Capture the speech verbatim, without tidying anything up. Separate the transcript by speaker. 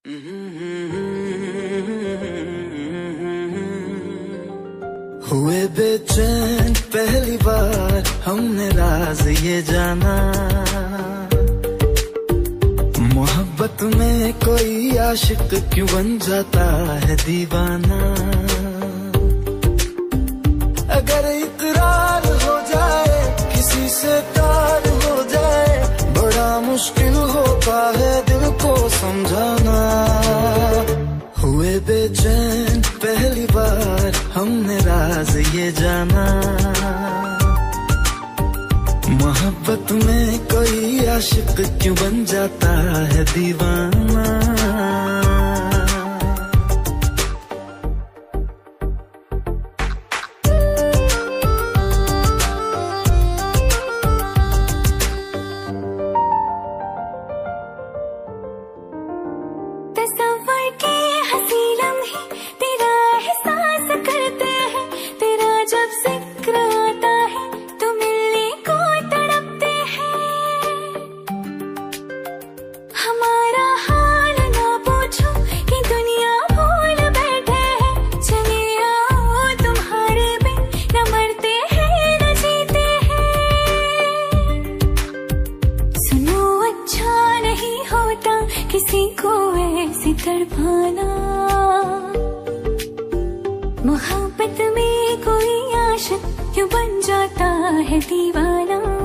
Speaker 1: हुए बेचैन पहली बार हमने राज ये जाना, मोहब्बत में कोई आशिक क्यों बन जाता है दीवाना। अगर इकरार हो जाए किसी से प्यार हो जाए, बड़ा मुश्किल होता है दिल को समझाना। हुए बेचैन पहली बार हमने राज ये जाना, मोहब्बत में कोई आशिक क्यों बन जाता है दीवाना।
Speaker 2: किसी को ऐसी तड़पाना, मोहब्बत में कोई आशिक क्यों बन जाता है दीवाना।